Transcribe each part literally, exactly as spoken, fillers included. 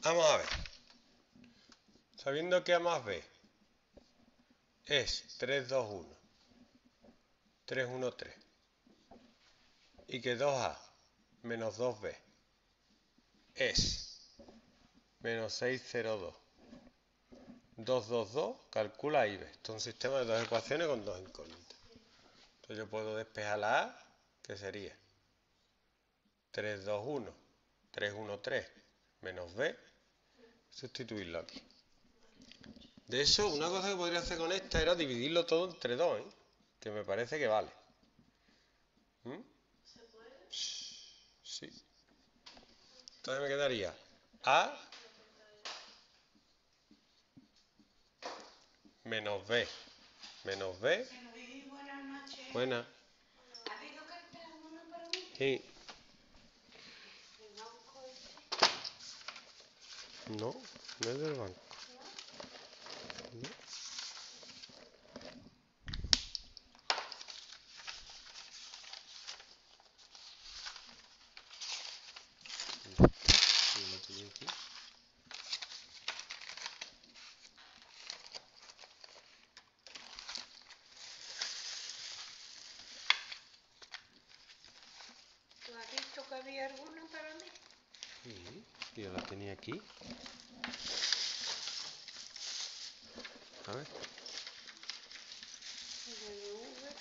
Vamos a ver. Sabiendo que A más B es tres, dos, uno, tres, uno, tres y que dos A menos dos B es menos seis, cero, dos, dos, dos, dos, calcula I B. Esto es un sistema de dos ecuaciones con dos incógnitas. Entonces yo puedo despejar la A, que sería tres, dos, uno, tres, uno, tres menos B, sustituirlo aquí. De eso, una cosa que podría hacer con esta era dividirlo todo entre dos, ¿eh? Que me parece que vale. ¿Mm? ¿Se puede? Sí. Entonces me quedaría A menos B menos B. Buenas noches. Buena. ¿Ha habido carta alguna para mí? Sí. ¿El banco este? No, no es del banco. ¿No? No. ¿Dónde está? Yo lo tenía aquí. ¿Tú has visto que había alguna para mí? Sí, yo la tenía aquí. A ver. W.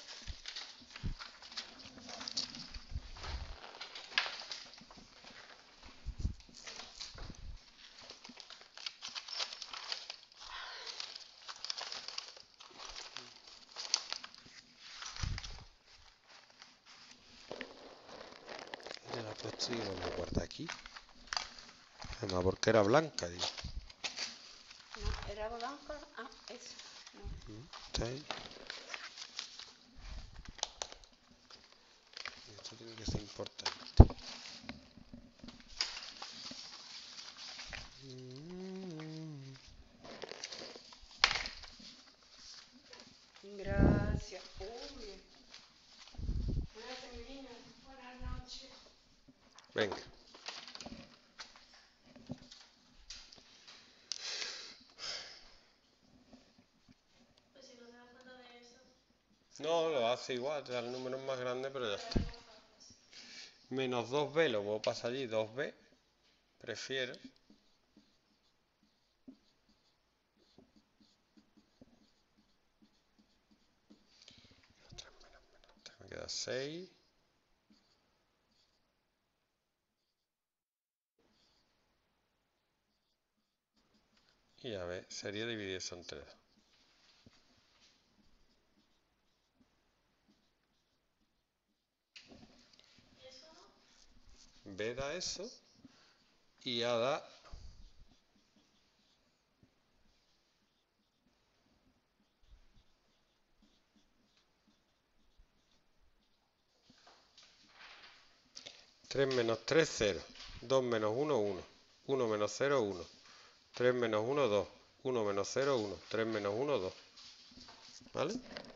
Ya la he puesto y la voy a guardar aquí. Además, porque era blanca, digo. No, era blanca. Ah, esa. No. Está ahí. Esto tiene que ser importante. Gracias. Uy. Gracias, mi niño. Buenas noches. Venga. Pues si no te das cuenta de eso. No, lo hace igual, te da el número más grande, pero ya está. Menos dos B, lo puedo pasar allí, dos B. Prefiero. Me queda seis. Y a ver, sería dividir eso entre dos. ¿Eso no? B da eso. Y A da tres menos tres, cero. dos menos uno, uno. uno menos cero, uno. tres menos uno, dos. uno menos cero, uno. tres menos uno, dos. ¿Vale?